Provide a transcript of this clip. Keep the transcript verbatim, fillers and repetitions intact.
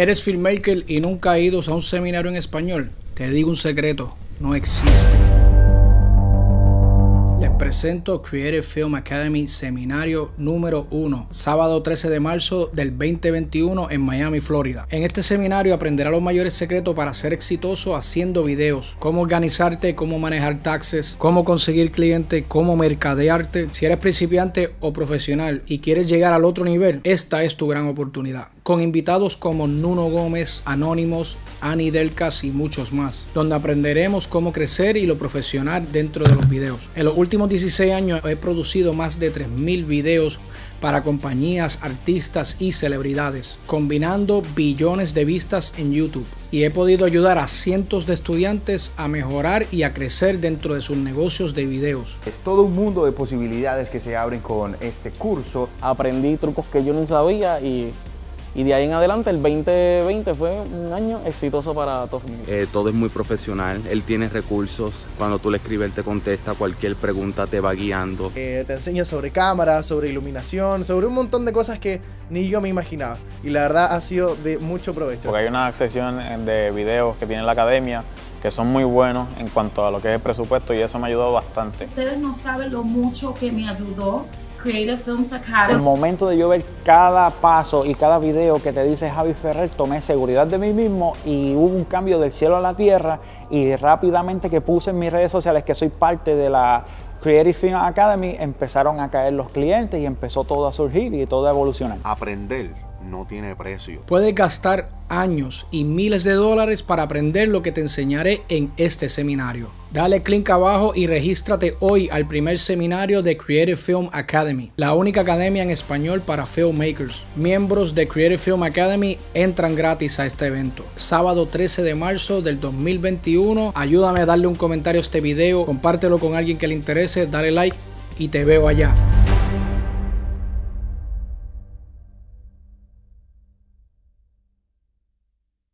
¿Eres filmmaker y nunca has ido a un seminario en español? Te digo un secreto, no existe. Les presento Creative Film Academy Seminario número uno, sábado trece de marzo del veinte veintiuno en Miami, Florida. En este seminario aprenderás los mayores secretos para ser exitoso haciendo videos, cómo organizarte, cómo manejar taxes, cómo conseguir clientes, cómo mercadearte. Si eres principiante o profesional y quieres llegar al otro nivel, esta es tu gran oportunidad. Con invitados como Nuno Gómez, Anónimos, Ani Delcas y muchos más, donde aprenderemos cómo crecer y lo profesional dentro de los videos. En los últimos dieciséis años he producido más de tres mil videos para compañías, artistas y celebridades, combinando billones de vistas en YouTube. Y he podido ayudar a cientos de estudiantes a mejorar y a crecer dentro de sus negocios de videos. Es todo un mundo de posibilidades que se abren con este curso. Aprendí trucos que yo no sabía y... Y de ahí en adelante el veinte veinte fue un año exitoso para TOEFL. Eh, todo es muy profesional, él tiene recursos, cuando tú le escribes él te contesta, cualquier pregunta te va guiando. Eh, te enseña sobre cámara, sobre iluminación, sobre un montón de cosas que ni yo me imaginaba. Y la verdad ha sido de mucho provecho. Porque hay una sección de videos que tiene la academia que son muy buenos en cuanto a lo que es el presupuesto y eso me ha ayudado bastante. Ustedes no saben lo mucho que me ayudó Creative Films Academy. El momento de yo ver cada paso y cada video que te dice Javi Ferrer, tomé seguridad de mí mismo y hubo un cambio del cielo a la tierra y rápidamente que puse en mis redes sociales que soy parte de la Creative Film Academy, empezaron a caer los clientes y empezó todo a surgir y todo a evolucionar. Aprender no tiene precio. Puedes gastar años y miles de dólares para aprender lo que te enseñaré en este seminario. Dale clic abajo y regístrate hoy al primer seminario de Creative Film Academy, la única academia en español para filmmakers. Miembros de Creative Film Academy entran gratis a este evento. Sábado trece de marzo del dos mil veintiuno. Ayúdame a darle un comentario a este video, compártelo con alguien que le interese, dale like y te veo allá.